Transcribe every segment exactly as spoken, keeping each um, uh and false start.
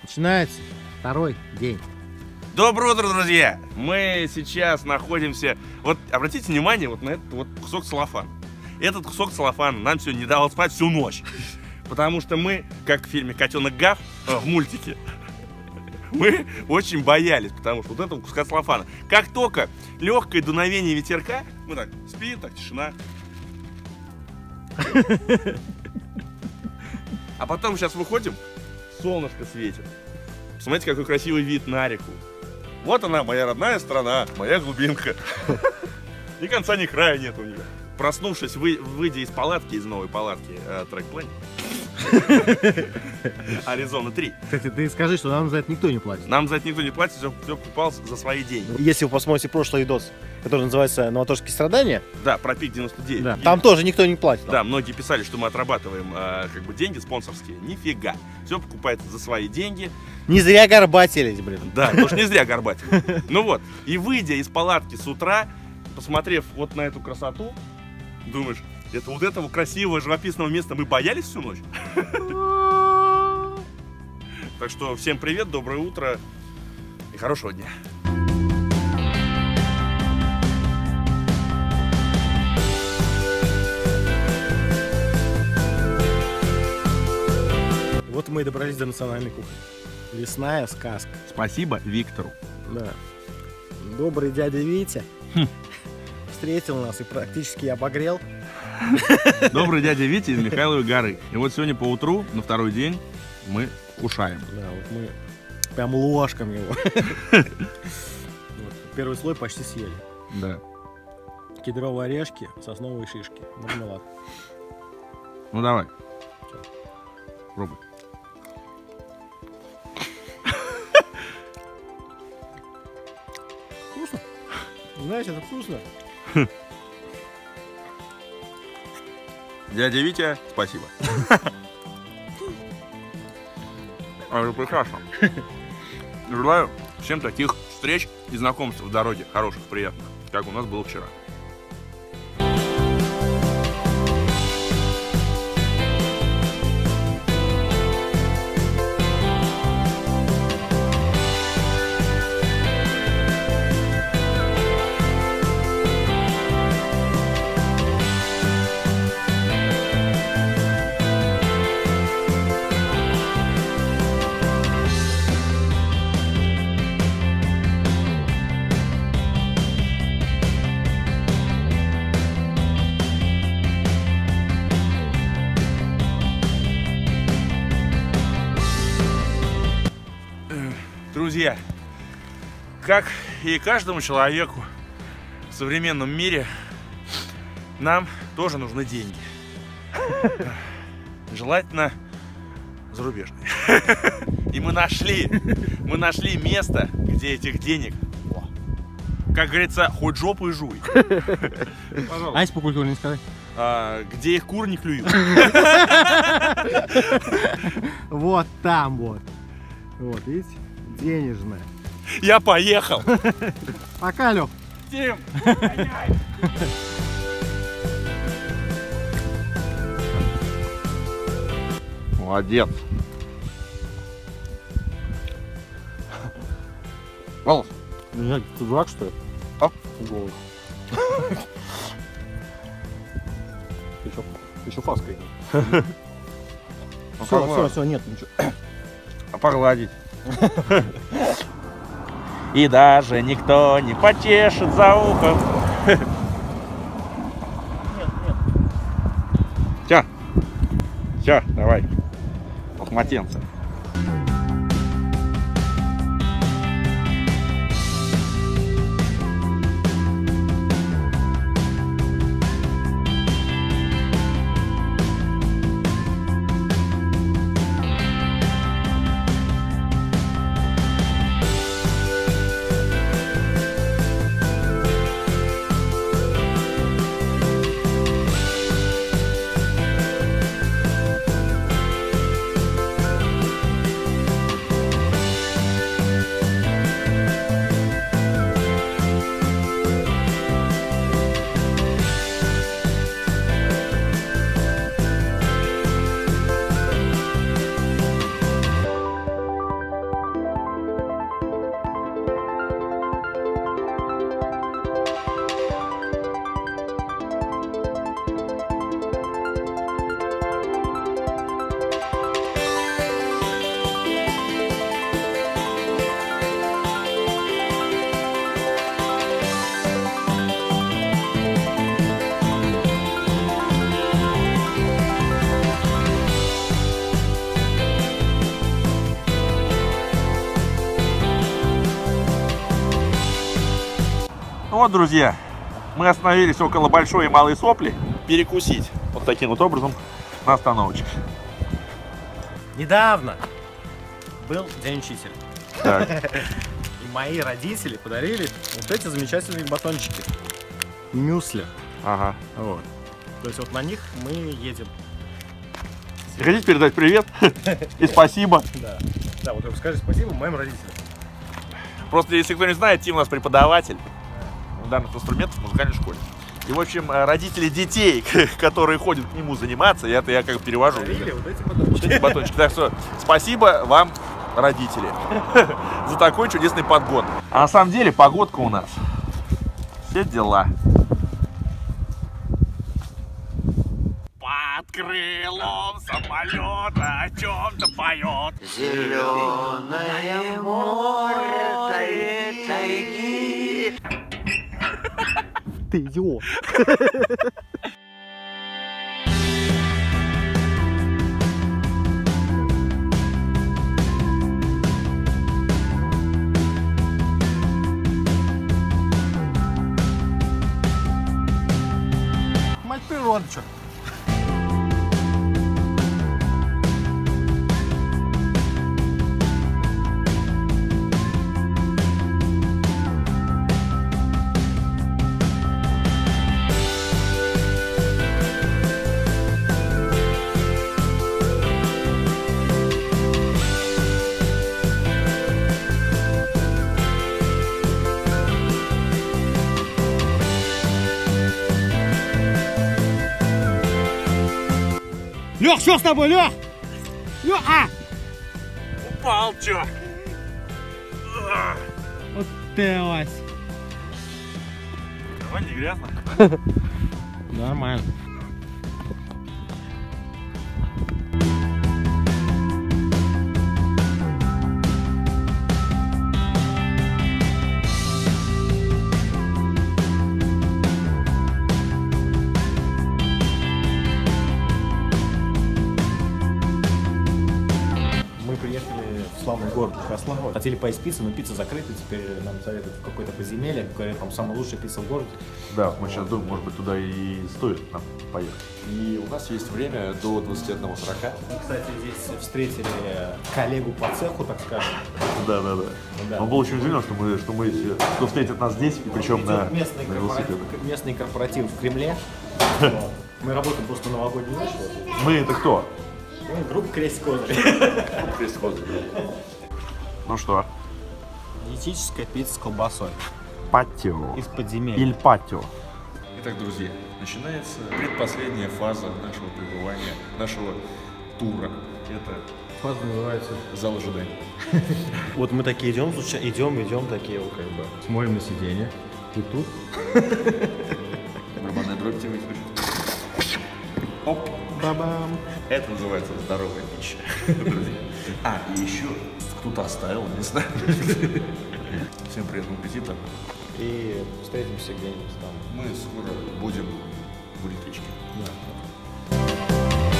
Начинается второй день. Доброе утро, друзья! Мы сейчас находимся... Вот обратите внимание вот на этот вот кусок целлофана. Этот кусок целлофана нам сегодня не давал спать всю ночь. Потому что мы, как в фильме «Котенок Гав», в мультике, мы очень боялись, потому что вот этого куска целлофана. Как только легкое дуновение ветерка, мы так спим, так тишина. А потом сейчас выходим, солнышко светит. Посмотрите, какой красивый вид на реку. Вот она, моя родная страна, моя глубинка. Ни конца, ни края нет у нее. Проснувшись, вы, выйдя из палатки, из новой палатки э, Track Planet, Аризона три. Кстати, ты скажи, что нам за это никто не платит. Нам за это никто не платит, все, все покупал за свои деньги. Если вы посмотрите прошлый видос, который называется «Новаторские страдания», Да, про пик девяносто девять. да, там тоже никто не платит. Да, многие писали, что мы отрабатываем э, как бы деньги спонсорские. Нифига. Все покупается за свои деньги. Не зря горбатились, блин. Да, потому что не зря горбатили. Ну вот, и выйдя из палатки с утра, посмотрев вот на эту красоту, думаешь, это вот этого красивого живописного места мы боялись всю ночь? Так что всем привет, доброе утро и хорошего дня. Вот мы и добрались до национальной кухни. Лесная сказка. Спасибо Виктору. Да. Добрый дядя Витя встретил нас и практически обогрел. Добрый дядя Витя из Михайловой горы. И вот сегодня по утру, на второй день, мы кушаем. Да, вот мы прям ложками его. Вот, первый слой почти съели. Да. Кедровые орешки, сосновые шишки, мармелад. Ну давай. Пробуй. Вкусно. Знаешь, это вкусно. Дядя Витя, спасибо. Это прекрасно. Желаю всем таких встреч и знакомств в дороге, хороших, приятных, как у нас было вчера. Друзья, как и каждому человеку в современном мире, нам тоже нужны деньги. Желательно зарубежные. И мы нашли, мы нашли место, где этих денег, как говорится, хоть жопу и жуй. А если по культуре не сказать? А, где их кур не клюют. Вот там вот. Вот, видите? Денежная. Я поехал. Пока, Лёх. Тим, молодец. Волос. Ты дурак, что ли? А? Голый. Ты еще, ты еще фаской. Все, все, все, нет, ничего. А погладить. И даже никто не потешит за ухом. Нет, нет. Все, все, давай, лохматенцы. вот, друзья, мы остановились около Большой и Малой Сопли перекусить вот таким вот образом на остановочке. Недавно был День учителя. Так. И мои родители подарили вот эти замечательные батончики. Мюсли. Ага. Вот. То есть вот на них мы едем. Хотите передать привет и спасибо? Да. Да, вот скажи спасибо моим родителям. Просто, если кто не знает, Тим у нас преподаватель данных инструментов в музыкальной школе. И, в общем, родители детей, которые ходят к нему заниматься, это я как перевожу. Подарили вот эти батончики. Эти батончики. Так что спасибо вам, родители, за такой чудесный подгон. А на самом деле погодка у нас все дела. Под крылом самолета о чем-то поет. Зеленое море тайги. Ты идиот. Мать природа, чё? Лёх, что с тобой, Лёх? Лёх, а! Упал, чё? Вот ты, Вась. Давай, не грязно. Нормально. В славный город Лихослава. Хотели поесть пиццу, но пицца закрыта. Теперь нам советуют в какое-то подземелье. Говорят, там самая лучшая пицца в городе. Да, мы сейчас думаем, может быть, туда и стоит нам поехать. И у нас есть время до двадцати одного сорока. Мы, кстати, здесь встретили коллегу по цеху, так скажем. Да, да, да. Да. Он был очень удивлен, что мы, что мы, что встретят нас здесь, и причем на, местный, на корпоратив, велосипедах. местный корпоратив в Кремле. Вот. Мы работаем просто новогоднюю ночь. Мы это кто? Ну, группа Крест Козырь. Ну что? Диетическая пицца с колбасой. Патио. Из подземелья. Иль патио. Итак, друзья, начинается предпоследняя фаза нашего пребывания, нашего тура. Это Фаза называется. зал ожидания. Вот мы такие идем, идем, идем, такие вот как бы. Смотрим на сиденье. И тут. Барабанная дробь тебе хочет. Оп. Бабам. Это называется здоровая пища, друзья. А, и еще кто-то оставил, не знаю. Всем приятного аппетита. И встретимся где-нибудь там. Мы скоро будем в электричке. Да.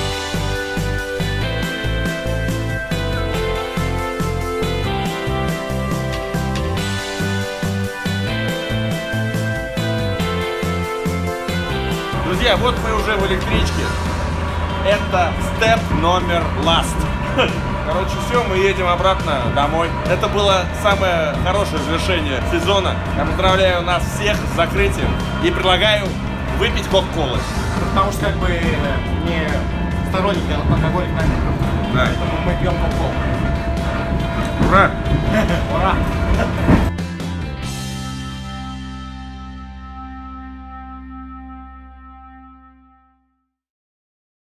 Друзья, вот мы уже в электричке. Это степ номер last. Короче, все, мы едем обратно домой. Это было самое хорошее завершение сезона. Я поздравляю нас всех с закрытием и предлагаю выпить кока-колы. Потому что как бы не сторонники алкоголик напитков. Да. Поэтому мы пьем кока-колу. Ура! Ура!